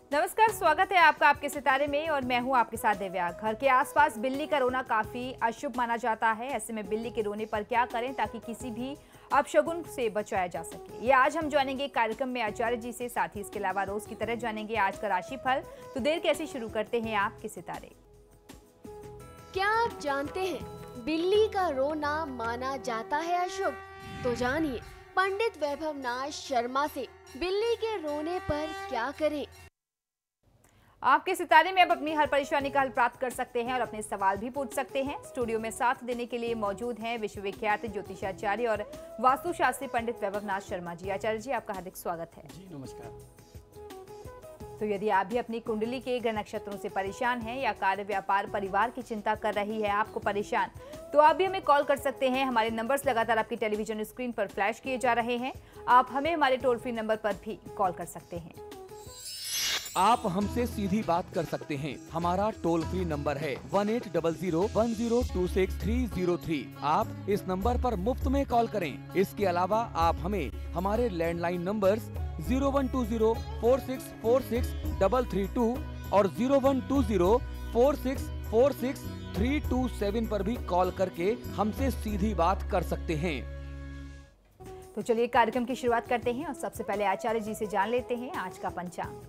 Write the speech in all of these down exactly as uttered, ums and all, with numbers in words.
नमस्कार, स्वागत है आपका आपके सितारे में और मैं हूं आपके साथ दिव्या। घर के आसपास बिल्ली का रोना काफी अशुभ माना जाता है। ऐसे में बिल्ली के रोने पर क्या करें ताकि किसी भी अपशगुन से बचाया जा सके, ये आज हम जानेंगे कार्यक्रम में आचार्य जी से। साथ ही इसके अलावा रोज की तरह जानेंगे आज का राशिफल। तो देर कैसे शुरू करते हैं आपके सितारे। क्या आप जानते हैं बिल्ली का रोना माना जाता है अशुभ? तो जानिए पंडित वैभव नाथ शर्मा से बिल्ली के रोने पर क्या करें। आपके सितारे में अब अपनी हर परेशानी का हल प्राप्त कर सकते हैं और अपने सवाल भी पूछ सकते हैं। स्टूडियो में साथ देने के लिए मौजूद हैं विश्वविख्यात ज्योतिषाचार्य और वास्तुशास्त्री पंडित वैभव नाथ शर्मा जी। आचार्य जी, आपका हार्दिक स्वागत है। जी नमस्कार। तो यदि आप भी अपनी कुंडली के ग्रह नक्षत्रों से परेशान हैं या कार्य व्यापार परिवार की चिंता कर रही है आपको परेशान, तो आप भी हमें कॉल कर सकते हैं। हमारे नंबर्स लगातार आपकी टेलीविजन स्क्रीन पर फ्लैश किए जा रहे हैं। आप हमें हमारे टोल फ्री नंबर पर भी कॉल कर सकते हैं। आप हमसे सीधी बात कर सकते हैं। हमारा टोल फ्री नंबर है one eight double zero one zero two six three zero three. आप इस नंबर पर मुफ्त में कॉल करें। इसके अलावा आप हमें हमारे landline numbers zero one two zero four six four six double three two और zero one two zero four six four six three two seven पर भी कॉल करके हमसे सीधी बात कर सकते हैं। तो चलिए कार्यक्रम की शुरुआत करते हैं और सबसे पहले आचार्य जी से जान लेते हैं आज का पंचांग।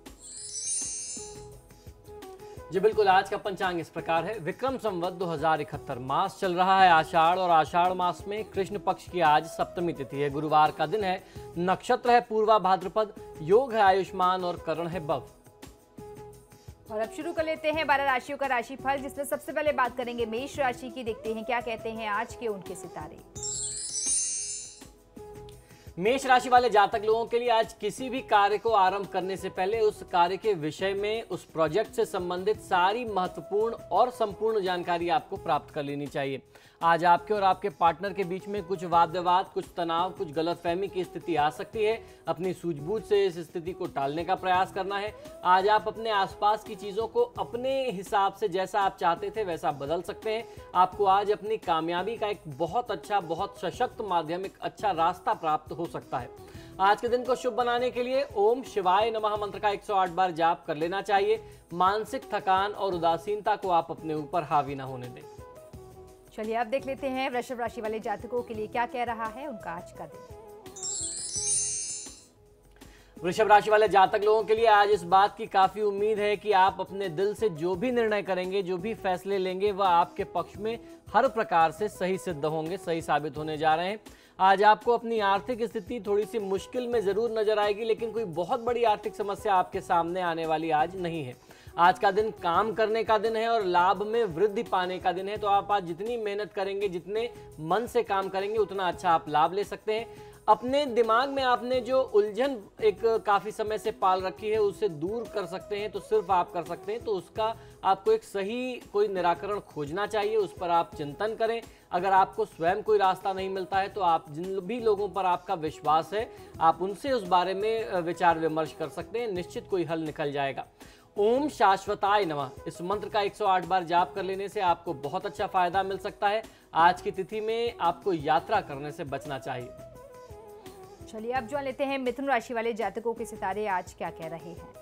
जी बिल्कुल, आज का पंचांग इस प्रकार है। विक्रम संवत दो हजार इकहत्तर मास चल रहा है आषाढ़ और आषाढ़ मास में कृष्ण पक्ष की आज सप्तमी तिथि है। गुरुवार का दिन है। नक्षत्र है पूर्वा भाद्रपद, योग है आयुष्मान और करण है बव। और अब शुरू कर लेते हैं बारह राशियों का राशिफल, जिसमें सबसे पहले बात करेंगे मेष राशि की। देखते हैं क्या कहते हैं आज के उनके सितारे। मेष राशि वाले जातक लोगों के लिए आज किसी भी कार्य को आरंभ करने से पहले उस कार्य के विषय में, उस प्रोजेक्ट से संबंधित सारी महत्वपूर्ण और संपूर्ण जानकारी आपको प्राप्त कर लेनी चाहिए। आज आपके और आपके पार्टनर के बीच में कुछ वाद विवाद, कुछ तनाव, कुछ गलतफहमी की स्थिति आ सकती है। अपनी सूझबूझ से इस स्थिति को टालने का प्रयास करना है। आज आप अपने आसपास की चीज़ों को अपने हिसाब से जैसा आप चाहते थे वैसा बदल सकते हैं। आपको आज अपनी कामयाबी का एक बहुत अच्छा, बहुत सशक्त माध्यम, एक अच्छा रास्ता प्राप्त हो सकता है। आज के दिन को शुभ बनाने के लिए ओम शिवाय नमः मंत्र का एक सौ आठ बार जाप कर लेना चाहिए। मानसिक थकान और उदासीनता को आप अपने ऊपर हावी ना होने दें। चलिए अब देख लेते हैं वृषभ राशि वाले जातकों के लिए क्या कह रहा है उनका आज का दिन। वृषभ राशि वाले जातक लोगों के लिए आज इस बात की काफी उम्मीद है कि आप अपने दिल से जो भी निर्णय करेंगे, जो भी फैसले लेंगे, वह आपके पक्ष में हर प्रकार से सही सिद्ध होंगे, सही साबित होने जा रहे हैं। आज आपको अपनी आर्थिक स्थिति थोड़ी सी मुश्किल में जरूर नजर आएगी, लेकिन कोई बहुत बड़ी आर्थिक समस्या आपके सामने आने वाली आज नहीं है। आज का दिन काम करने का दिन है और लाभ में वृद्धि पाने का दिन है। तो आप आज जितनी मेहनत करेंगे, जितने मन से काम करेंगे, उतना अच्छा आप लाभ ले सकते हैं। अपने दिमाग में आपने जो उलझन एक काफी समय से पाल रखी है, उसे दूर कर सकते हैं तो सिर्फ आप कर सकते हैं। तो उसका आपको एक सही कोई निराकरण खोजना चाहिए, उस पर आप चिंतन करें। अगर आपको स्वयं कोई रास्ता नहीं मिलता है तो आप जिन भी लोगों पर आपका विश्वास है, आप उनसे उस बारे में विचार विमर्श कर सकते हैं। निश्चित कोई हल निकल जाएगा। ओम शाश्वताय नमः इस मंत्र का एक सौ आठ बार जाप कर लेने से आपको बहुत अच्छा फायदा मिल सकता है। आज की तिथि में आपको यात्रा करने से बचना चाहिए। चलिए अब जान लेते हैं मिथुन राशि वाले जातकों के सितारे आज क्या कह रहे हैं।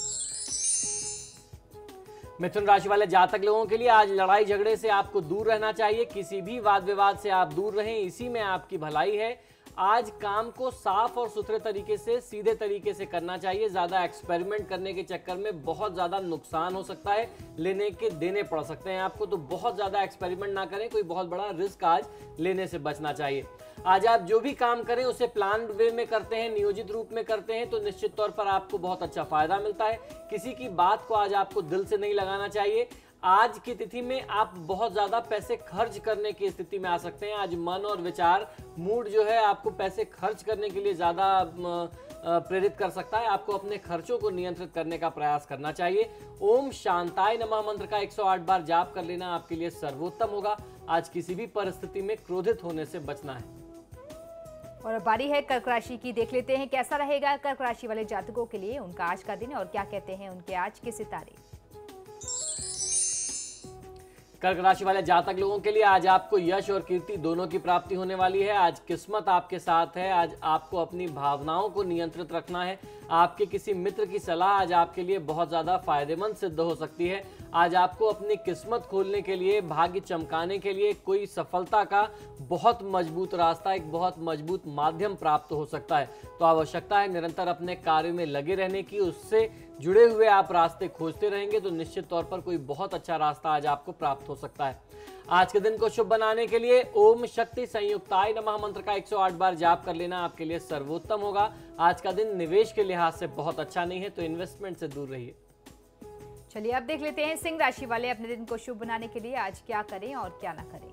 मिथुन राशि वाले जातक लोगों के लिए आज लड़ाई झगड़े से आपको दूर रहना चाहिए। किसी भी वाद विवाद से आप दूर रहें, इसी में आपकी भलाई है। आज काम को साफ और सुथरे तरीके से, सीधे तरीके से करना चाहिए। ज्यादा एक्सपेरिमेंट करने के चक्कर में बहुत ज्यादा नुकसान हो सकता है, लेने के देने पड़ सकते हैं आपको। तो बहुत ज्यादा एक्सपेरिमेंट ना करें, कोई बहुत बड़ा रिस्क आज लेने से बचना चाहिए। आज आप जो भी काम करें उसे प्लान वे में करते हैं, नियोजित रूप में करते हैं, तो निश्चित तौर पर आपको बहुत अच्छा फायदा मिलता है। किसी की बात को आज आपको दिल से नहीं लगाना चाहिए। आज की तिथि में आप बहुत ज्यादा पैसे खर्च करने की स्थिति में आ सकते हैं। आज मन और विचार, मूड जो है आपको पैसे खर्च करने के लिए ज्यादा प्रेरित कर सकता है। आपको अपने खर्चों को नियंत्रित करने का प्रयास करना चाहिए। ओम शांताय नमः मंत्र का एक सौ आठ बार जाप कर लेना आपके लिए सर्वोत्तम होगा। आज किसी भी परिस्थिति में क्रोधित होने से बचना है। और बारी है कर्क राशि की। देख लेते हैं कैसा रहेगा कर्क राशि वाले जातकों के लिए उनका आज का दिन और क्या कहते हैं उनके आज के सितारे। कर्क राशि वाले जातक लोगों के लिए आज आपको यश और कीर्ति दोनों की प्राप्ति होने वाली है। आज किस्मत आपके साथ है। आज आपको अपनी भावनाओं को नियंत्रित रखना है। आपके किसी मित्र की सलाह आज आपके लिए बहुत ज्यादा फायदेमंद सिद्ध हो सकती है। आज आपको अपनी किस्मत खोलने के लिए, भाग्य चमकाने के लिए कोई सफलता का बहुत मजबूत रास्ता, एक बहुत मजबूत माध्यम प्राप्त हो सकता है। तो आवश्यकता है निरंतर अपने कार्य में लगे रहने की। उससे जुड़े हुए आप रास्ते खोजते रहेंगे तो निश्चित तौर पर कोई बहुत अच्छा रास्ता आज आपको प्राप्त हो सकता है। आज के दिन को शुभ बनाने के लिए ओम शक्ति संयुक्ताय नमः मंत्र का एक सौ आठ बार जाप कर लेना आपके लिए सर्वोत्तम होगा। आज का दिन निवेश के लिहाज से बहुत अच्छा नहीं है, तो इन्वेस्टमेंट से दूर रहिए। चलिए अब देख लेते हैं सिंह राशि वाले अपने दिन को शुभ बनाने के लिए आज क्या करें और क्या ना करें।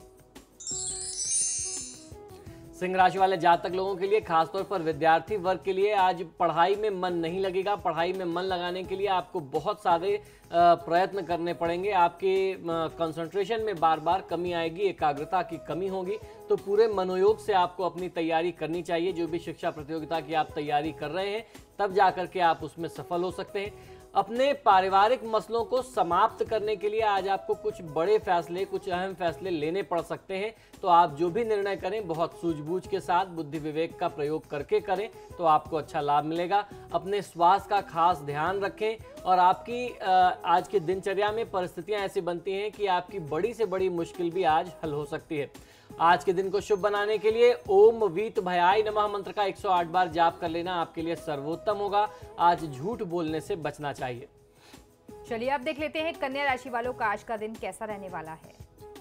सिंह राशि वाले जातक लोगों के लिए, खासतौर पर विद्यार्थी वर्ग के लिए आज पढ़ाई में मन नहीं लगेगा। पढ़ाई में मन लगाने के लिए आपको बहुत सारे प्रयत्न करने पड़ेंगे। आपके कंसंट्रेशन में बार बार कमी आएगी, एकाग्रता की कमी होगी। तो पूरे मनोयोग से आपको अपनी तैयारी करनी चाहिए। जो भी शिक्षा प्रतियोगिता की आप तैयारी कर रहे हैं, तब जाकर के आप उसमें सफल हो सकते हैं। अपने पारिवारिक मसलों को समाप्त करने के लिए आज आपको कुछ बड़े फैसले, कुछ अहम फैसले लेने पड़ सकते हैं। तो आप जो भी निर्णय करें बहुत सूझबूझ के साथ, बुद्धि विवेक का प्रयोग करके करें तो आपको अच्छा लाभ मिलेगा। अपने स्वास्थ्य का खास ध्यान रखें और आपकी आज के दिनचर्या में परिस्थितियां ऐसी बनती हैं कि आपकी बड़ी से बड़ी मुश्किल भी आज हल हो सकती है। आज के दिन को शुभ बनाने के लिए ओम वीत भयाय नमः मंत्र का एक सौ आठ बार जाप कर लेना आपके लिए सर्वोत्तम होगा। आज झूठ बोलने से बचना चाहिए। चलिए अब देख लेते हैं कन्या राशि वालों का आज का दिन कैसा रहने वाला है।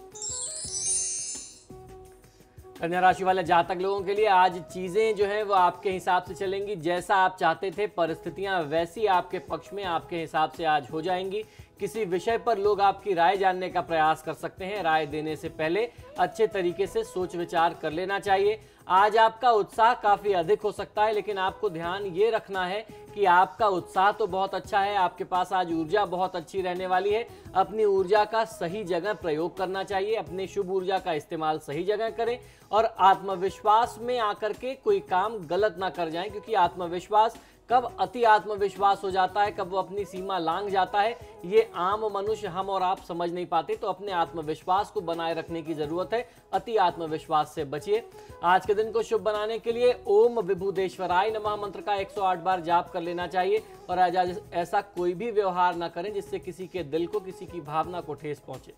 कन्या राशि वाले जातक लोगों के लिए आज चीजें जो है वो आपके हिसाब से चलेंगी। जैसा आप चाहते थे परिस्थितियां वैसी आपके पक्ष में, आपके हिसाब से आज हो जाएंगी। किसी विषय पर लोग आपकी राय जानने का प्रयास कर सकते हैं। राय देने से पहले अच्छे तरीके से सोच विचार कर लेना चाहिए। आज आपका उत्साह काफी अधिक हो सकता है, लेकिन आपको ध्यान ये रखना है कि आपका उत्साह तो बहुत अच्छा है, आपके पास आज ऊर्जा बहुत अच्छी रहने वाली है। अपनी ऊर्जा का सही जगह प्रयोग करना चाहिए। अपनी शुभ ऊर्जा का इस्तेमाल सही जगह करें और आत्मविश्वास में आकर के कोई काम गलत ना कर जाएं, क्योंकि आत्मविश्वास कब अति आत्मविश्वास हो जाता है, कब वो अपनी सीमा लांघ जाता है, ये आम मनुष्य हम और आप समझ नहीं पाते। तो अपने आत्मविश्वास को बनाए रखने की जरूरत है। अति आत्मविश्वास से बचिए। आज के दिन को शुभ बनाने के लिए ओम विभूदेश्वराय नमः मंत्र का एक सौ आठ बार जाप कर लेना चाहिए और आज ऐसा कोई भी व्यवहार ना करें जिससे किसी के दिल को, किसी की भावना को ठेस पहुंचे।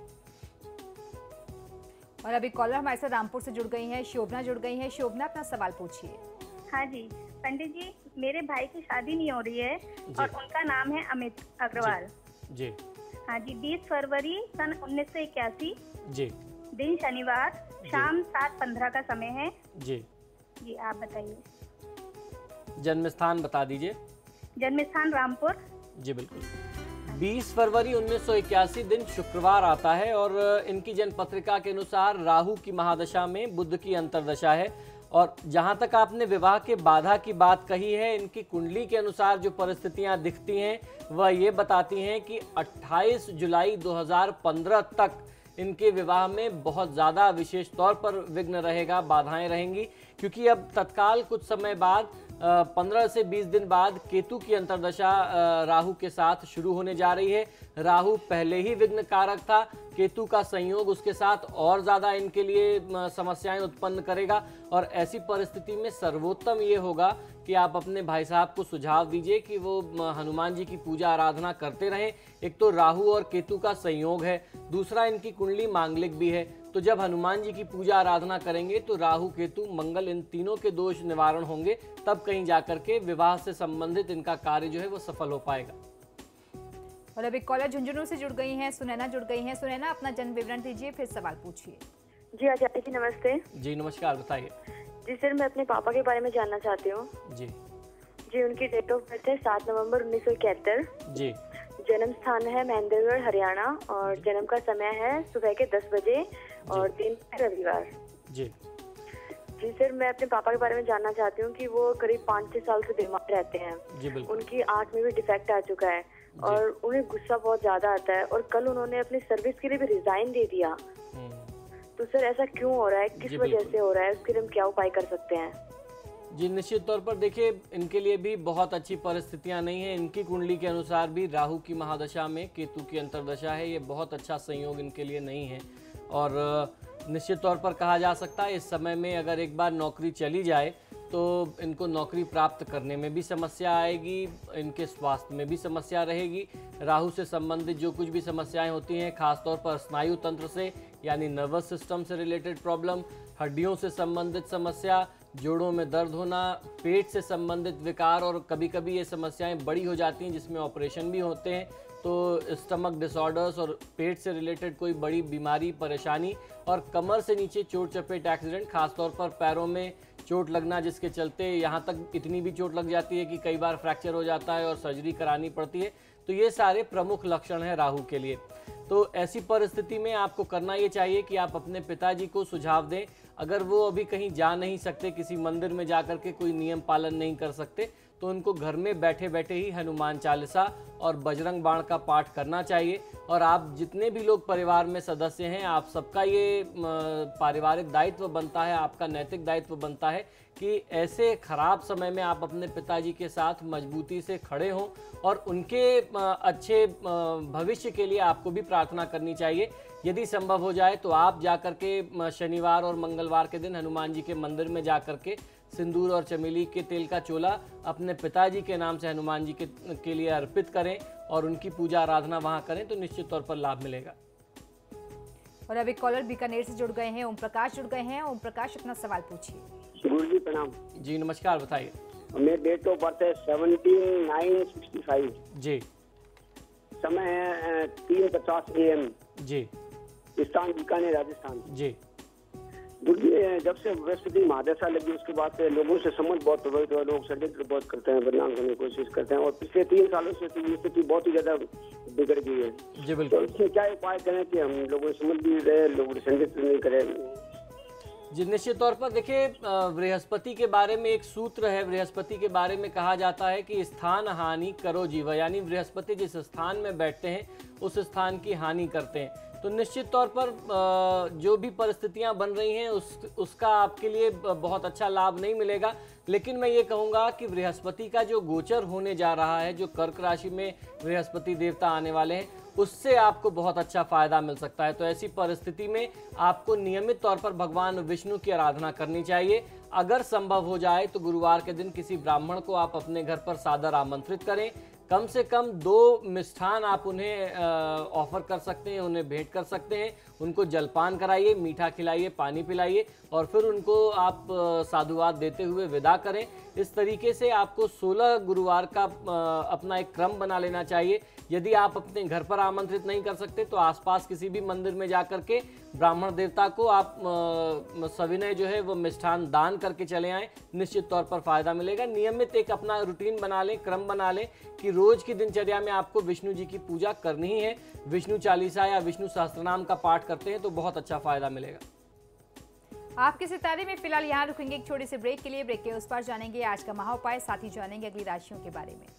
और अभी कॉलर हमारे साथ रामपुर से जुड़ गई हैं, शोभना जुड़ गई हैं। शोभना, अपना सवाल पूछिए। हाँ जी पंडित जी, मेरे भाई की शादी नहीं हो रही है और उनका नाम है अमित अग्रवाल जी, जी। हाँ जी, बीस फरवरी सन उन्नीस सौ इक्यासी जी, दिन शनिवार, शाम सात पंद्रह का समय है जी जी आप बताइए। जन्म स्थान बता दीजिए। जन्म स्थान रामपुर। जी बिल्कुल। बीस फरवरी उन्नीस सौ इक्यासी दिन शुक्रवार आता है और इनकी जन्म पत्रिका के अनुसार राहु की महादशा में बुध की अंतर्दशा है। और जहां तक आपने विवाह के बाधा की बात कही है, इनकी कुंडली के अनुसार जो परिस्थितियां दिखती हैं वह ये बताती हैं कि अट्ठाईस जुलाई दो हज़ार पंद्रह तक इनके विवाह में बहुत ज़्यादा विशेष तौर पर विघ्न रहेगा, बाधाएं रहेंगी। क्योंकि अब तत्काल कुछ समय बाद पंद्रह से बीस दिन बाद केतु की अंतर्दशा राहु के साथ शुरू होने जा रही है। राहु पहले ही विघ्न कारक था, केतु का संयोग उसके साथ और ज़्यादा इनके लिए समस्याएं उत्पन्न करेगा। और ऐसी परिस्थिति में सर्वोत्तम ये होगा कि आप अपने भाई साहब को सुझाव दीजिए कि वो हनुमान जी की पूजा आराधना करते रहें। एक तो राहु और केतु का संयोग है, दूसरा इनकी कुंडली मांगलिक भी है। तो जब हनुमान जी की पूजा आराधना करेंगे तो राहु केतु मंगल इन तीनों के दोष निवारण होंगे, तब कहीं जाकर के विवाह से संबंधित इनका कार्य जो है वो सफल हो पाएगा। और अभी कॉलर झुंझुनू से जुड़ गई हैं, सुनैना जुड़ गई हैं। सुनैना, अपना जन्म विवरण दीजिए, फिर सवाल पूछिए। जी आचार्य जी नमस्ते। जी नमस्कार, बताइए। जी सर, मैं अपने पापा के बारे में जानना चाहती हूँ। जी जी उनकी डेट ऑफ बर्थ है सात नवंबर उन्नीस सौ इकहत्तर। जी। जन्म स्थान है महेंद्रगढ़ हरियाणा और जन्म का समय है सुबह के दस बजे और दिन रविवार। जी जी सर, मैं अपने पापा के बारे में जानना चाहती हूँ कि वो करीब पाँच छह साल से बीमार रहते हैं। जी बिल्कुल। उनकी आंख में भी डिफेक्ट आ चुका है और उन्हें गुस्सा बहुत ज्यादा आता है और कल उन्होंने अपनी सर्विस के लिए भी रिजाइन दे दिया। तो सर ऐसा क्यों हो रहा है, किस वजह से हो रहा है, उसके लिए हम क्या उपाय कर सकते हैं? जी निश्चित तौर पर देखिए इनके लिए भी बहुत अच्छी परिस्थितियां नहीं है। इनकी कुंडली के अनुसार भी राहु की महादशा में केतु की अंतर्दशा है, ये बहुत अच्छा संयोग इनके लिए नहीं है। और निश्चित तौर पर कहा जा सकता है इस समय में अगर एक बार नौकरी चली जाए तो इनको नौकरी प्राप्त करने में भी समस्या आएगी, इनके स्वास्थ्य में भी समस्या रहेगी। राहु से संबंधित जो कुछ भी समस्याएं होती हैं, खासतौर पर स्नायु तंत्र से यानी नर्वस सिस्टम से रिलेटेड प्रॉब्लम, हड्डियों से संबंधित समस्या, जोड़ों में दर्द होना, पेट से संबंधित विकार, और कभी कभी ये समस्याएं बड़ी हो जाती हैं जिसमें ऑपरेशन भी होते हैं। तो स्टमक डिसऑर्डर्स और पेट से रिलेटेड कोई बड़ी बीमारी, परेशानी, और कमर से नीचे चोट चपेट एक्सीडेंट, खासतौर पर पैरों में चोट लगना, जिसके चलते यहाँ तक इतनी भी चोट लग जाती है कि कई बार फ्रैक्चर हो जाता है और सर्जरी करानी पड़ती है। तो ये सारे प्रमुख लक्षण हैं राहु के लिए। तो ऐसी परिस्थिति में आपको करना ये चाहिए कि आप अपने पिताजी को सुझाव दें। अगर वो अभी कहीं जा नहीं सकते, किसी मंदिर में जा कर के कोई नियम पालन नहीं कर सकते, तो उनको घर में बैठे बैठे ही हनुमान चालीसा और बजरंग बाण का पाठ करना चाहिए। और आप जितने भी लोग परिवार में सदस्य हैं, आप सबका ये पारिवारिक दायित्व बनता है, आपका नैतिक दायित्व बनता है कि ऐसे खराब समय में आप अपने पिताजी के साथ मजबूती से खड़े हों और उनके अच्छे भविष्य के लिए आपको भी प्रार्थना करनी चाहिए। यदि संभव हो जाए तो आप जाकर के शनिवार और मंगलवार के दिन हनुमान जी के मंदिर में जाकर के सिंदूर और चमेली के तेल का चोला अपने पिताजी के नाम से हनुमान जी के, के लिए अर्पित करें और उनकी पूजा आराधना वहां करें, तो निश्चित तौर पर लाभ मिलेगा। और अभी कॉलर बीकानेर से जुड़ गए हैं, ओम प्रकाश जुड़ गए हैं। ओम प्रकाश, अपना सवाल पूछिए। गुरु जी प्रणाम। जी नमस्कार, बताइए। मेरे डेट ऑफ बर्थ है सेवनटीन नाइन सिक्सटी फाइव। जी। समय है तीन पचास ए एम। जी। स्थान बीकानेर, राजस्थान। जी। गुरु जी, जब से बृहस्पति महादशा लगी उसके बाद से लोगों से संबंध बहुत प्रभावित हुआ, लोग षड्यंत्र बहुत करते हैं, बदनाम करने की कोशिश करते हैं, और पिछले तीन सालों से तो ये स्थिति बहुत ही ज्यादा बिगड़ गई है। जी बिल्कुल। तो इसमें क्या उपाय करें कि हम लोगों से संबंध भी रहे, लोग षड्यंत्र नहीं करें? जी निश्चित तौर पर देखिए, बृहस्पति के बारे में एक सूत्र है। बृहस्पति के बारे में कहा जाता है कि स्थान हानि करो जीव, यानी बृहस्पति जिस स्थान में बैठते हैं उस स्थान की हानि करते हैं। तो निश्चित तौर पर जो भी परिस्थितियां बन रही हैं उस उसका आपके लिए बहुत अच्छा लाभ नहीं मिलेगा। लेकिन मैं ये कहूँगा कि बृहस्पति का जो गोचर होने जा रहा है, जो कर्क राशि में बृहस्पति देवता आने वाले हैं, उससे आपको बहुत अच्छा फायदा मिल सकता है। तो ऐसी परिस्थिति में आपको नियमित तौर पर भगवान विष्णु की आराधना करनी चाहिए। अगर संभव हो जाए तो गुरुवार के दिन किसी ब्राह्मण को आप अपने घर पर सादर आमंत्रित करें। कम से कम दो मिष्ठान आप उन्हें ऑफर कर सकते हैं, उन्हें भेंट कर सकते हैं। उनको जलपान कराइए, मीठा खिलाइए, पानी पिलाइए, और फिर उनको आप साधुवाद देते हुए विदा करें। इस तरीके से आपको सोलह गुरुवार का अपना एक क्रम बना लेना चाहिए। यदि आप अपने घर पर आमंत्रित नहीं कर सकते तो आसपास किसी भी मंदिर में जाकर के ब्राह्मण देवता को आप सविनय जो है वो मिष्ठान दान करके चले आएँ। निश्चित तौर पर फायदा मिलेगा। नियमित एक अपना रूटीन बना लें, क्रम बना लें कि रोज की दिनचर्या में आपको विष्णु जी की पूजा करनी ही है। विष्णु चालीसा या विष्णु सहस्त्रनाम का पाठ करते हैं तो बहुत अच्छा फायदा मिलेगा। आपके सितारे में फिलहाल यहाँ रुकेंगे एक छोटे से ब्रेक के लिए। ब्रेक के उस पर जानेंगे आज का महाउपाय, साथ ही जानेंगे अगली राशियों के बारे में।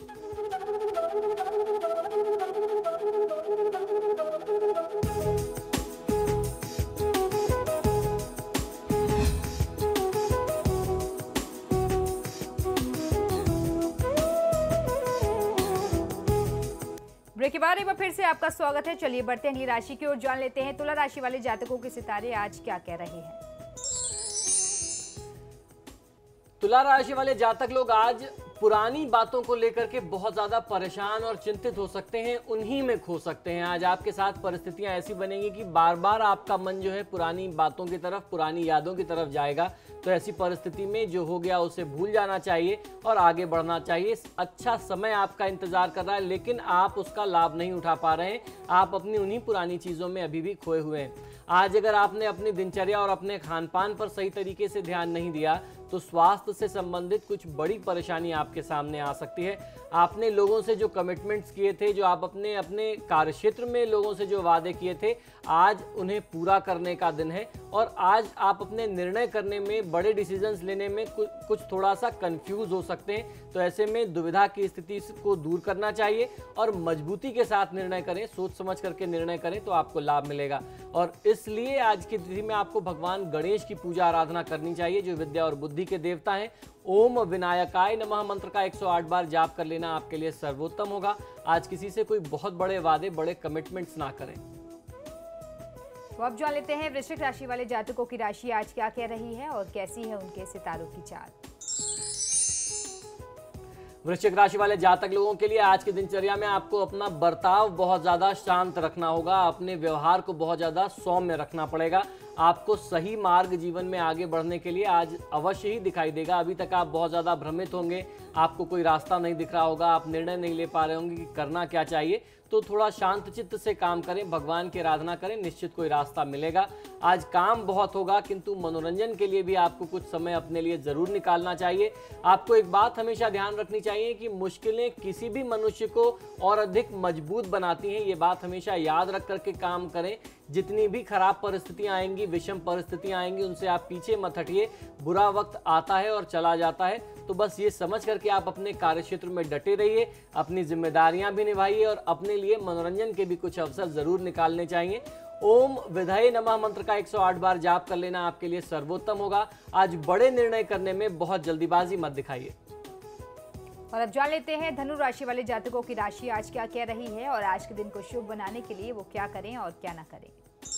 ब्रेक के बाद एक बार फिर से आपका स्वागत है। चलिए बढ़ते हैं अगली राशि की ओर, जान लेते हैं तुला राशि वाले जातकों के सितारे आज क्या कह रहे हैं। तुला राशि वाले जातक लोग आज पुरानी बातों को लेकर के बहुत ज्यादा परेशान और चिंतित हो सकते हैं, उन्हीं में खो सकते हैं। आज आपके साथ परिस्थितियां ऐसी बनेंगी कि बार बार आपका मन जो है पुरानी बातों की तरफ, पुरानी यादों की तरफ जाएगा। तो ऐसी परिस्थिति में जो हो गया उसे भूल जाना चाहिए और आगे बढ़ना चाहिए। अच्छा समय आपका इंतजार कर रहा है, लेकिन आप उसका लाभ नहीं उठा पा रहे हैं। आप अपनी उन्हीं पुरानी चीजों में अभी भी खोए हुए हैं। आज अगर आपने अपनी दिनचर्या और अपने खान पान पर सही तरीके से ध्यान नहीं दिया तो स्वास्थ्य से संबंधित कुछ बड़ी परेशानी आपके सामने आ सकती है। आपने लोगों से जो कमिटमेंट्स किए थे, जो आप अपने अपने कार्यक्षेत्र में लोगों से जो वादे किए थे, आज उन्हें पूरा करने का दिन है। और आज आप अपने निर्णय करने में, बड़े डिसीजंस लेने में कुछ थोड़ा सा कंफ्यूज हो सकते हैं। तो ऐसे में दुविधा की स्थिति को दूर करना चाहिए और मजबूती के साथ निर्णय करें, सोच समझ करके निर्णय करें तो आपको लाभ मिलेगा। और इसलिए आज की तिथि में आपको भगवान गणेश की पूजा आराधना करनी चाहिए, जो विद्या और बुद्धि समृद्धि के देवता हैं। ओम विनायकाय नमः मंत्र का एक सौ आठ बार जाप कर लेना आपके लिए सर्वोत्तम होगा। आज किसी से कोई बहुत बड़े वादे, बड़े कमिटमेंट्स ना करें। तो अब जान लेते हैं वृश्चिक राशि वाले जातकों की राशि आज क्या कह रही है और कैसी है उनके सितारों की चाल। वृश्चिक राशि वाले जातक लोगों के लिए आज की दिनचर्या में आपको अपना बर्ताव बहुत ज्यादा शांत रखना होगा। अपने व्यवहार को बहुत ज्यादा सौम्य रखना पड़ेगा। आपको सही मार्ग जीवन में आगे बढ़ने के लिए आज अवश्य ही दिखाई देगा। अभी तक आप बहुत ज्यादा भ्रमित होंगे, आपको कोई रास्ता नहीं दिख रहा होगा, आप निर्णय नहीं ले पा रहे होंगे कि करना क्या चाहिए। तो थोड़ा शांत चित्त से काम करें, भगवान की आराधना करें, निश्चित कोई रास्ता मिलेगा। आज काम बहुत होगा, किंतु मनोरंजन के लिए भी आपको कुछ समय अपने लिए जरूर निकालना चाहिए। आपको एक बात हमेशा ध्यान रखनी चाहिए कि मुश्किलें किसी भी मनुष्य को और अधिक मजबूत बनाती हैं। ये बात हमेशा याद रख करके काम करें। जितनी भी खराब परिस्थितियां आएंगी, विषम परिस्थितियां आएंगी, उनसे आप पीछे मत हटिए। बुरा वक्त आता है और चला जाता है, तो बस ये समझ करके आप अपने कार्यक्षेत्र में डटे रहिए, अपनी जिम्मेदारियां भी निभाइए और अपने लिए मनोरंजन के भी कुछ अवसर जरूर निकालने चाहिए। ओम विधये नमः मंत्र का एक सौ आठ बार जाप कर लेना आपके लिए सर्वोत्तम होगा। आज बड़े निर्णय करने में बहुत जल्दीबाजी मत दिखाइए। और अब जान लेते हैं धनु राशि वाले जातकों की राशि आज क्या कह रही है और आज के दिन को शुभ बनाने के लिए वो क्या करें और क्या ना करें।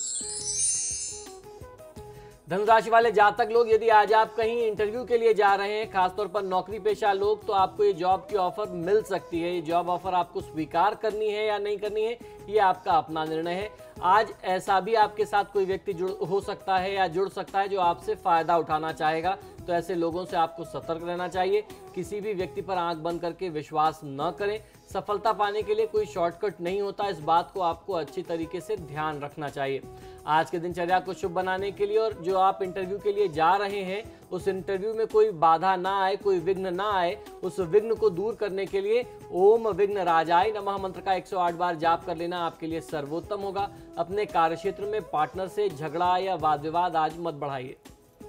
धनु राशि वाले जातक लोग, यदि आज आप कहीं इंटरव्यू के लिए जा रहे हैं, खासतौर पर नौकरी पेशा लोग, तो आपको ये जॉब की ऑफर मिल सकती है। ये जॉब ऑफर आपको स्वीकार करनी है या नहीं करनी है, ये आपका अपना निर्णय है। आज ऐसा भी आपके साथ कोई व्यक्ति जुड़ हो सकता है या जुड़ सकता है जो आपसे फायदा उठाना चाहेगा, तो ऐसे लोगों से आपको सतर्क रहना चाहिए। किसी भी व्यक्ति पर आंख बंद करके विश्वास न करें। सफलता पाने के लिए कोई शॉर्टकट नहीं होता, इस बात को आपको अच्छी तरीके से ध्यान रखना चाहिए। आज के दिनचर्या को शुभ बनाने के लिए और जो आप इंटरव्यू के लिए जा रहे हैं, उस इंटरव्यू में कोई बाधा ना आए, कोई विघ्न ना आए, उस विघ्न को दूर करने के लिए ओम विघ्न राजाय नमः मंत्र का एक सौ आठ बार जाप कर लेना आपके लिए सर्वोत्तम होगा। अपने कार्यक्षेत्र में पार्टनर से झगड़ा या वाद विवाद आज मत बढ़ाइए।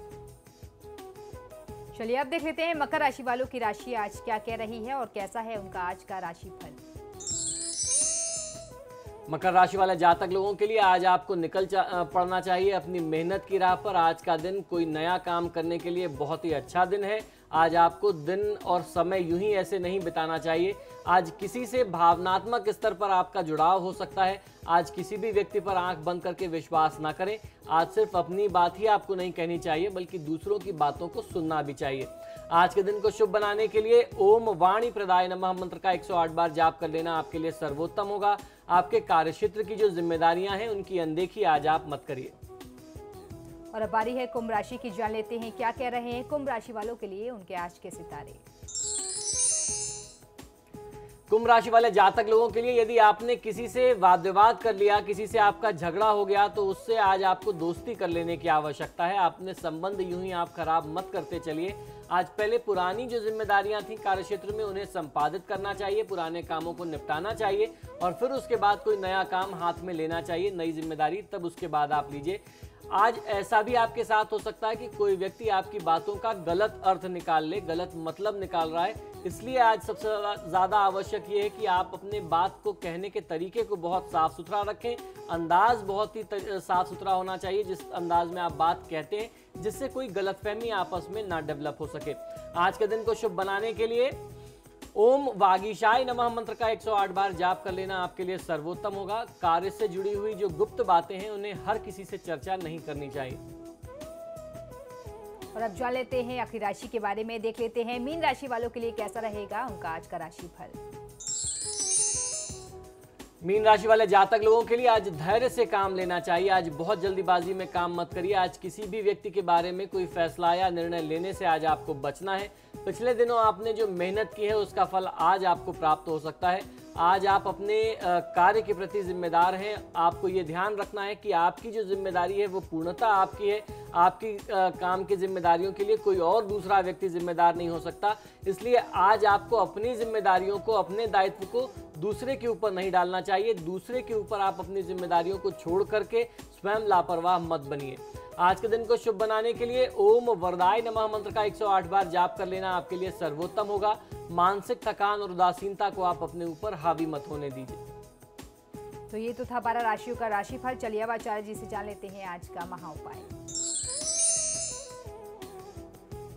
चलिए अब देख लेते हैं मकर राशि वालों की राशि आज क्या कह रही है और कैसा है उनका आज का राशिफल। मकर राशि वाले जातक लोगों के लिए आज आपको निकल चा, पड़ना चाहिए अपनी मेहनत की राह पर। आज का दिन कोई नया काम करने के लिए बहुत ही अच्छा दिन है। आज आपको दिन और समय यूं ही ऐसे नहीं बिताना चाहिए। आज किसी से भावनात्मक स्तर पर आपका जुड़ाव हो सकता है। आज किसी भी व्यक्ति पर आंख बंद करके विश्वास ना करें। आज सिर्फ अपनी बात ही आपको नहीं कहनी चाहिए, बल्कि दूसरों की बातों को सुनना भी चाहिए। आज के दिन को शुभ बनाने के लिए ओम वाणी प्रदाय नमः मंत्र का एक सौ आठ बार जाप कर लेना आपके लिए सर्वोत्तम होगा। आपके कार्यक्षेत्र की जो जिम्मेदारियां हैं, उनकी अनदेखी आज आप मत करिए। और अब बारी है कुंभ राशि की, जान लेते हैं क्या कह रहे हैं कुंभ राशि वालों के लिए उनके आज के सितारे। कुंभ राशि वाले जातक लोगों के लिए, यदि आपने किसी से वाद विवाद कर लिया, किसी से आपका झगड़ा हो गया, तो उससे आज आपको दोस्ती कर लेने की आवश्यकता है। अपने संबंध यूं ही आप खराब मत करते चलिए। आज पहले पुरानी जो जिम्मेदारियां थी कार्यक्षेत्र में, उन्हें संपादित करना चाहिए, पुराने कामों को निपटाना चाहिए और फिर उसके बाद कोई नया काम हाथ में लेना चाहिए, नई जिम्मेदारी, तब उसके बाद आप लीजिए। आज ऐसा भी आपके साथ हो सकता है कि कोई व्यक्ति आपकी बातों का गलत अर्थ निकाल ले, गलत मतलब निकाल रहा है। इसलिए आज सबसे ज़्यादा आवश्यक ये है कि आप अपने बात को कहने के तरीके को बहुत साफ सुथरा रखें। अंदाज बहुत ही साफ सुथरा होना चाहिए, जिस अंदाज में आप बात कहते हैं, जिससे कोई गलतफहमी आपस में ना डेवलप हो सके। आज के दिन को शुभ बनाने के लिए ओम वागीशाय नमः मंत्र का एक सौ आठ बार जाप कर लेना आपके लिए सर्वोत्तम होगा। कार्य से जुड़ी हुई जो गुप्त बातें हैं, उन्हें हर किसी से चर्चा नहीं करनी चाहिए। और अब जान लेते हैं आखिरी राशि के बारे में, देख लेते हैं मीन राशि वालों के लिए कैसा रहेगा उनका आज का राशिफल। मीन राशि वाले जातक लोगों के लिए आज धैर्य से काम लेना चाहिए। आज बहुत जल्दीबाजी में काम मत करिए। आज किसी भी व्यक्ति के बारे में कोई फैसला या निर्णय लेने से आज आपको बचना है। पिछले दिनों आपने जो मेहनत की है, उसका फल आज आपको प्राप्त हो सकता है। आज आप अपने कार्य के प्रति जिम्मेदार हैं। आपको ये ध्यान रखना है कि आपकी जो जिम्मेदारी है वो पूर्णतः आपकी है। आपकी आ, काम की जिम्मेदारियों के लिए कोई और दूसरा व्यक्ति जिम्मेदार नहीं हो सकता। इसलिए आज आपको अपनी जिम्मेदारियों को, अपने दायित्व को दूसरे के ऊपर नहीं डालना चाहिए। दूसरे के ऊपर आप अपनी जिम्मेदारियों को छोड़ करके स्वयं लापरवाह मत बनिए। आज के दिन को शुभ बनाने के लिए ओम वरदाय नमः मंत्र का एक सौ आठ बार जाप कर लेना आपके लिए सर्वोत्तम होगा। मानसिक थकान और उदासीनता को आप अपने ऊपर हावी मत होने दीजिए। तो ये तो था बारह राशियों का राशिफल। चलिए अब आचार्य जी से जान लेते हैं आज का महाउपाय।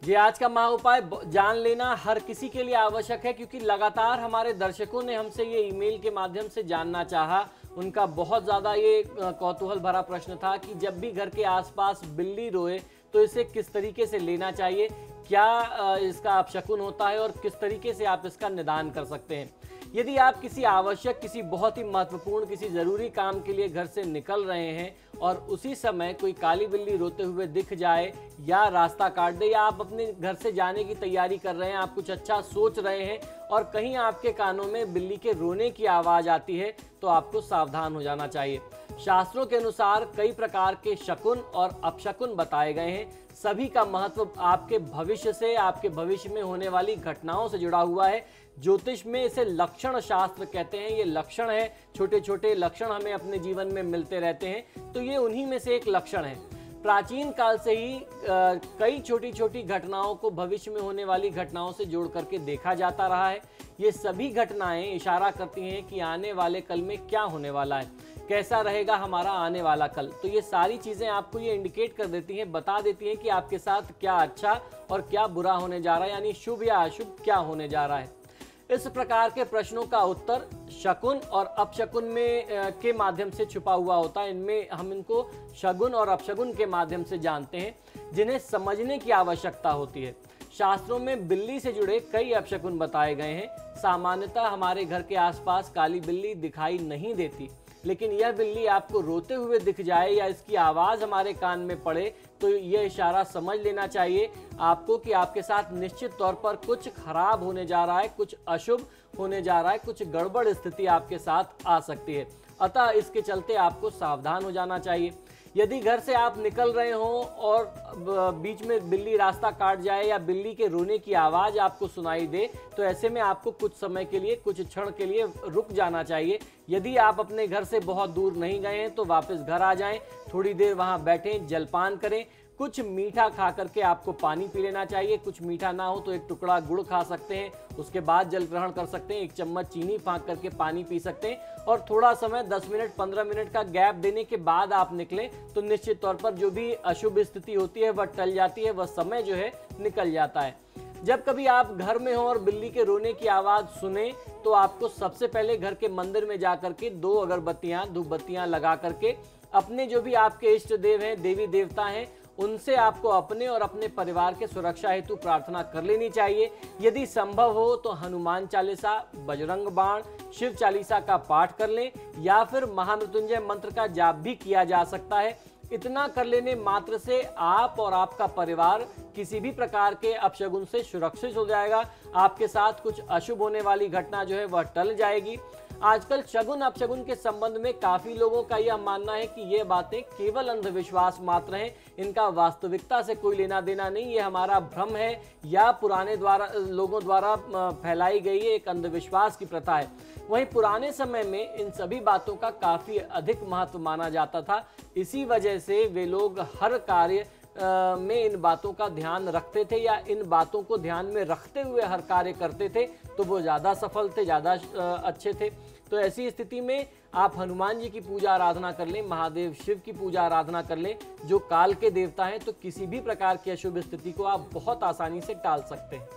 जी, आज का महा उपाय जान लेना हर किसी के लिए आवश्यक है, क्योंकि लगातार हमारे दर्शकों ने हमसे ये ईमेल के माध्यम से जानना चाहा। उनका बहुत ज़्यादा ये कौतूहल भरा प्रश्न था कि जब भी घर के आसपास बिल्ली रोए तो इसे किस तरीके से लेना चाहिए, क्या इसका अपशकुन होता है और किस तरीके से आप इसका निदान कर सकते हैं। यदि आप किसी आवश्यक, किसी बहुत ही महत्वपूर्ण, किसी ज़रूरी काम के लिए घर से निकल रहे हैं और उसी समय कोई काली बिल्ली रोते हुए दिख जाए या रास्ता काट दे, या आप अपने घर से जाने की तैयारी कर रहे हैं, आप कुछ अच्छा सोच रहे हैं और कहीं आपके कानों में बिल्ली के रोने की आवाज़ आती है, तो आपको सावधान हो जाना चाहिए। शास्त्रों के अनुसार कई प्रकार के शकुन और अपशकुन बताए गए हैं। सभी का महत्व आपके भविष्य से, आपके भविष्य में होने वाली घटनाओं से जुड़ा हुआ है। ज्योतिष में इसे लक्षण शास्त्र कहते हैं। ये लक्षण है, छोटे छोटे लक्षण हमें अपने जीवन में मिलते रहते हैं, तो ये उन्हीं में से एक लक्षण है। प्राचीन काल से ही आ, कई छोटी छोटी घटनाओं को भविष्य में होने वाली घटनाओं से जोड़ करके देखा जाता रहा है। ये सभी घटनाएं इशारा करती हैं कि आने वाले कल में क्या होने वाला है, कैसा रहेगा हमारा आने वाला कल। तो ये सारी चीज़ें आपको ये इंडिकेट कर देती हैं, बता देती हैं कि आपके साथ क्या अच्छा और क्या बुरा होने जा रहा है, यानी शुभ या अशुभ क्या होने जा रहा है। इस प्रकार के प्रश्नों का उत्तर शकुन और अपशकुन में के माध्यम से छुपा हुआ होता है। इनमें हम इनको शगुन और अपशगुन के माध्यम से जानते हैं, जिन्हें समझने की आवश्यकता होती है। शास्त्रों में बिल्ली से जुड़े कई अपशकुन बताए गए हैं। सामान्यतः हमारे घर के आसपास काली बिल्ली दिखाई नहीं देती, लेकिन यह बिल्ली आपको रोते हुए दिख जाए या इसकी आवाज़ हमारे कान में पड़े तो यह इशारा समझ लेना चाहिए आपको कि आपके साथ निश्चित तौर पर कुछ खराब होने जा रहा है, कुछ अशुभ होने जा रहा है, कुछ गड़बड़ स्थिति आपके साथ आ सकती है। अतः इसके चलते आपको सावधान हो जाना चाहिए। यदि घर से आप निकल रहे हों और बीच में बिल्ली रास्ता काट जाए या बिल्ली के रोने की आवाज़ आपको सुनाई दे, तो ऐसे में आपको कुछ समय के लिए, कुछ क्षण के लिए रुक जाना चाहिए। यदि आप अपने घर से बहुत दूर नहीं गए हैं तो वापस घर आ जाएं, थोड़ी देर वहां बैठें, जलपान करें, कुछ मीठा खा करके आपको पानी पी लेना चाहिए। कुछ मीठा ना हो तो एक टुकड़ा गुड़ खा सकते हैं, उसके बाद जल ग्रहण कर सकते हैं। एक चम्मच चीनी फाँक करके पानी पी सकते हैं और थोड़ा समय दस मिनट पंद्रह मिनट का गैप देने के बाद आप निकलें तो निश्चित तौर पर जो भी अशुभ स्थिति होती है वह टल जाती है, वह समय जो है निकल जाता है। जब कभी आप घर में हो और बिल्ली के रोने की आवाज़ सुने तो आपको सबसे पहले घर के मंदिर में जा करके दो अगरबत्तियाँ, धूप बत्तियाँ लगा करके अपने जो भी आपके इष्ट देव हैं, देवी देवता हैं, उनसे आपको अपने और अपने परिवार के सुरक्षा हेतु प्रार्थना कर लेनी चाहिए। यदि संभव हो तो हनुमान चालीसा, बजरंग बाण, शिव चालीसा का पाठ कर लें या फिर महामृत्युंजय मंत्र का जाप भी किया जा सकता है। इतना कर लेने मात्र से आप और आपका परिवार किसी भी प्रकार के अपशगुन से सुरक्षित हो जाएगा। आपके साथ कुछ अशुभ होने वाली घटना जो है वह टल जाएगी। आजकल शगुन अपशगुन के संबंध में काफी लोगों का यह मानना है कि ये बातें केवल अंधविश्वास मात्र हैं, इनका वास्तविकता से कोई लेना देना नहीं, ये हमारा भ्रम है या पुराने द्वारा लोगों द्वारा फैलाई गई एक अंधविश्वास की प्रथा है। वहीं पुराने समय में इन सभी बातों का काफी अधिक महत्व माना जाता था। इसी वजह से वे लोग हर कार्य में इन बातों का ध्यान रखते थे या इन बातों को ध्यान में रखते हुए हर कार्य करते थे, तो वो ज़्यादा सफल थे, ज़्यादा अच्छे थे। तो ऐसी स्थिति में आप हनुमान जी की पूजा आराधना कर लें, महादेव शिव की पूजा आराधना कर लें, जो काल के देवता हैं, तो किसी भी प्रकार की अशुभ स्थिति को आप बहुत आसानी से टाल सकते हैं।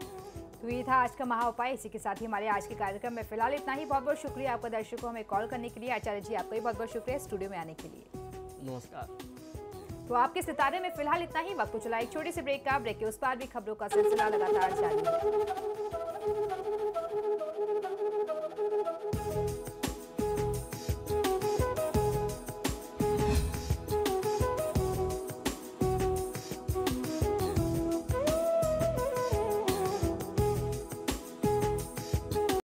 तो ये था आज का महा उपाय। इसी के साथ ही हमारे आज के कार्यक्रम में फिलहाल इतना ही। बहुत बहुत शुक्रिया आपका दर्शकों हमें कॉल करने के लिए। आचार्य जी आपका भी बहुत बहुत शुक्रिया स्टूडियो में आने के लिए। नमस्कार। तो आपके सितारे में फिलहाल इतना ही। वक्त को चला एक छोटे से ब्रेक का। ब्रेक के उस पार भी खबरों का सिलसिला लगातार जारी है।